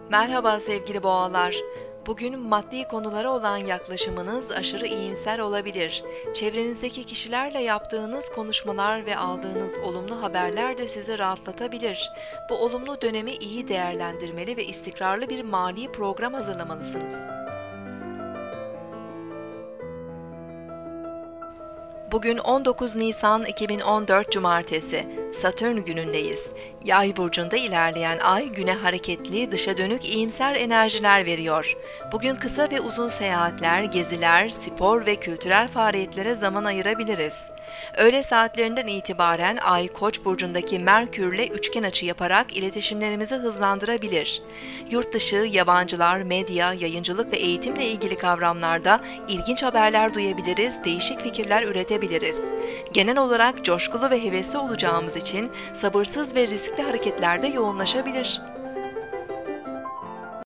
Merhaba sevgili boğalar. Bugün maddi konulara olan yaklaşımınız aşırı iyimser olabilir. Çevrenizdeki kişilerle yaptığınız konuşmalar ve aldığınız olumlu haberler de sizi rahatlatabilir. Bu olumlu dönemi iyi değerlendirmeli ve istikrarlı bir mali program hazırlamalısınız. Bugün 19 Nisan 2014 Cumartesi, Satürn günündeyiz. Yay burcunda ilerleyen ay güne hareketli, dışa dönük iyimser enerjiler veriyor. Bugün kısa ve uzun seyahatler, geziler, spor ve kültürel faaliyetlere zaman ayırabiliriz. Öğle saatlerinden itibaren ay Koç burcundaki Merkürle üçgen açı yaparak iletişimlerimizi hızlandırabilir. Yurt dışı, yabancılar, medya, yayıncılık ve eğitimle ilgili kavramlarda ilginç haberler duyabiliriz, değişik fikirler üretebiliriz. Genel olarak coşkulu ve hevesli olacağımız için sabırsız ve riskli hareketlerde yoğunlaşabilir.